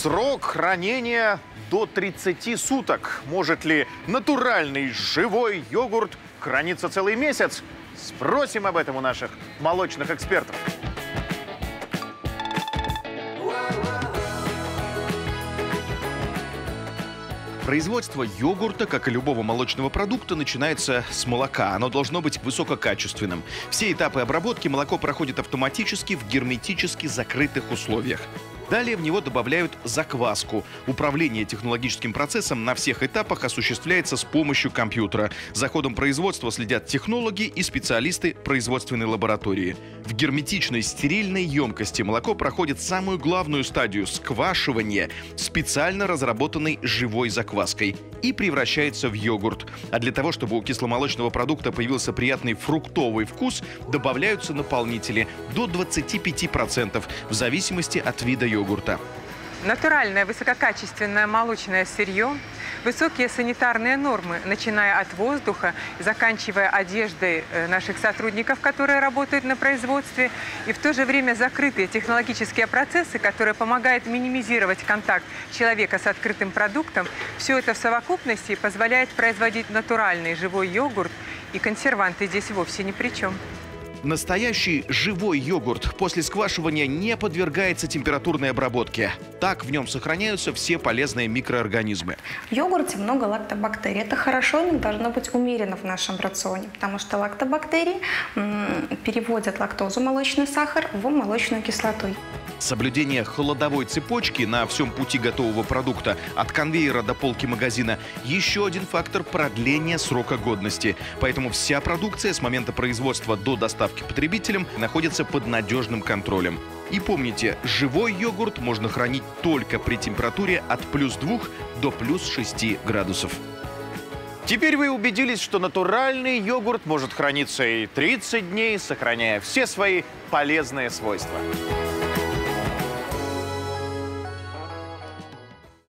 Срок хранения до 30 суток. Может ли натуральный живой йогурт храниться целый месяц? Спросим об этом у наших молочных экспертов. Производство йогурта, как и любого молочного продукта, начинается с молока. Оно должно быть высококачественным. Все этапы обработки молоко проходит автоматически в герметически закрытых условиях. Далее в него добавляют закваску. Управление технологическим процессом на всех этапах осуществляется с помощью компьютера. За ходом производства следят технологи и специалисты производственной лаборатории. В герметичной стерильной емкости молоко проходит самую главную стадию – сквашивания специально разработанной живой закваской и превращается в йогурт. А для того, чтобы у кисломолочного продукта появился приятный фруктовый вкус, добавляются наполнители до 25% в зависимости от вида йогурта. Натуральное высококачественное молочное сырье, высокие санитарные нормы, начиная от воздуха, заканчивая одеждой наших сотрудников, которые работают на производстве, и в то же время закрытые технологические процессы, которые помогают минимизировать контакт человека с открытым продуктом, все это в совокупности позволяет производить натуральный живой йогурт, и консерванты здесь вовсе ни при чем. Настоящий живой йогурт после сквашивания не подвергается температурной обработке. Так в нем сохраняются все полезные микроорганизмы. В йогурте много лактобактерий. Это хорошо, но должно быть умеренно в нашем рационе, потому что лактобактерии переводят лактозу, молочный сахар, в молочную кислоту. Соблюдение холодовой цепочки на всем пути готового продукта от конвейера до полки магазина – еще один фактор продления срока годности. Поэтому вся продукция с момента производства до доставки потребителям находится под надежным контролем. И помните, живой йогурт можно хранить только при температуре от +2 до +6 градусов. Теперь вы убедились, что натуральный йогурт может храниться и 30 дней, сохраняя все свои полезные свойства.